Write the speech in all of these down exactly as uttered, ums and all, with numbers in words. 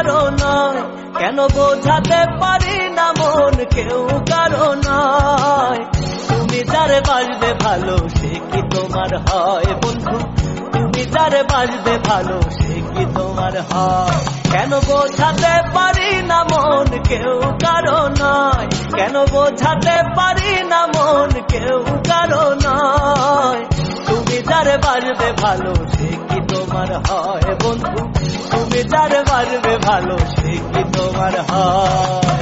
কারো নয়, কেন বোঝাতে পারি না মন কেউ কারো নয়। তুমি যারে বাসবে ভালো সে কি তোমার হয় বন্ধু, তুমি যারে বাসবে ভালো সে কি তোমার হয়। কেন বোঝাতে পারি না মন কেউ কারো নয়, কেন বোঝাতে পারি না মন কেউ কারো নয়। তুমি যারে বাসবে ভালো সে কি তোমার হয় বন্ধু, তুমি যারে বাসবে ভালো সে কি তোমার হয়।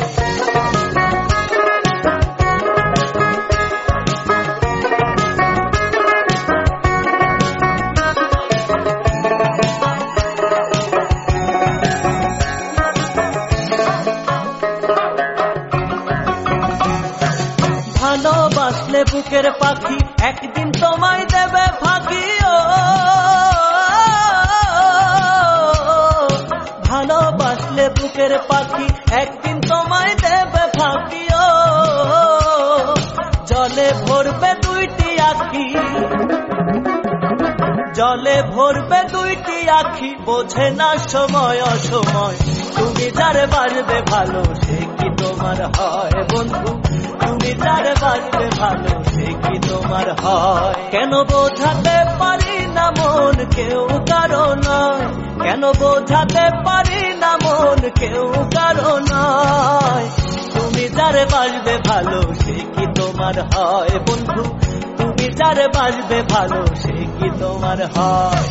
ভালোবাসলে বুকের পাখি একদিন তোমায় দেবে ফাঁকি, ও ভালোবাসলে বুকের পাখি একদিন তোমায় দেবে ফাঁকি। ও জলে ভরবে দুইটি আখি, জলে ভরবে দুইটি আখি, বোঝে না সময় অসময়। তুমি যারে বাসবে ভালো সে কি তোমার হয় বন্ধু, তুমি যারে বাসবে ভালো সে কি তোমার হয়। কেন বোঝাতে পারি না মন কেউ কারো নয়, কেন বোঝাতে পারি না মন কেউ কারো নয়। তুমি যারে বাসবে ভালো সে কি তোমার হয় বন্ধু, তুমি যারে বাসবে ভালো সে কি তোমার হয়।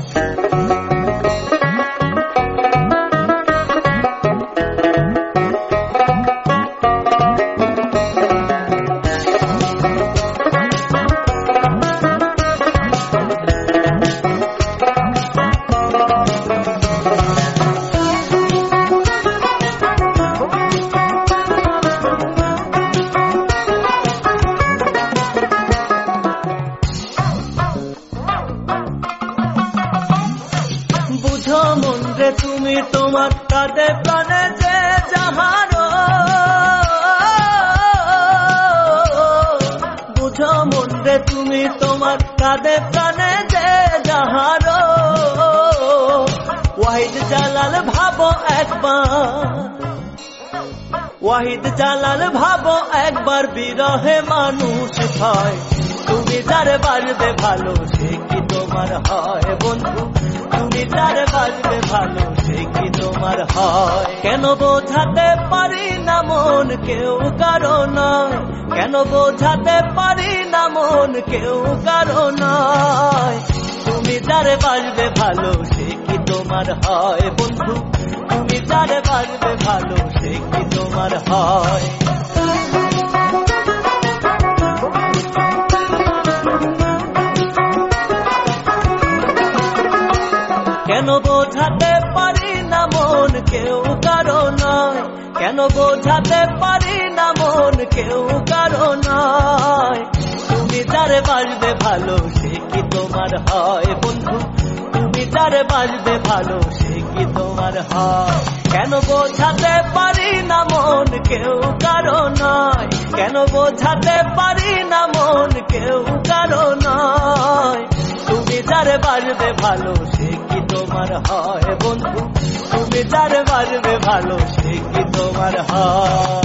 বুঝো মন রে তুমি তোমার কাঁধে প্রাণে যে যাহারো, বুঝো মন রে তুমি তোমার কাঁধে প্রাণে যে যাহারো। ওয়াহিদ জালাল ভাবো একবার, ওয়াহিদ জালাল ভাবো একবার, বিরহে মানুষ হয়। তুমি যারে বাসবে ভালো সে কি তোমার হয় বন্ধু, তুমি যারে বাসবে ভালো সে কি তোমার হয়। কেন বোঝাতে পারি না মন কেউ কারো নয়, কেন বোঝাতে পারি না মন কেউ কারো নয়। তুমি যারে বাসবে ভালো সে কি তোমার হয় বন্ধু, তুমি যারে বাসবে ভালো সে কি তোমার হয়। কেন বোঝাতে পারি না মন কেউ কারো নয়, কেন বোঝাতে পারি না মন কেউ কারো নয়। তুমি যারে বাসবে ভালো সে কি তোমার হয় বন্ধু, তুমি যারে বাসবে ভালো সে কি তোমার হয়। কেন বোঝাতে পারি না মন কেউ কারো নয়, কেন বোঝাতে পারি না মন কেউ কারো নয়। তুমি যারে বাসবে ভালো সে কি তোমার হয় বন্ধু, তুমি যারে বাসবে ভালো সে কি তোমার হয়।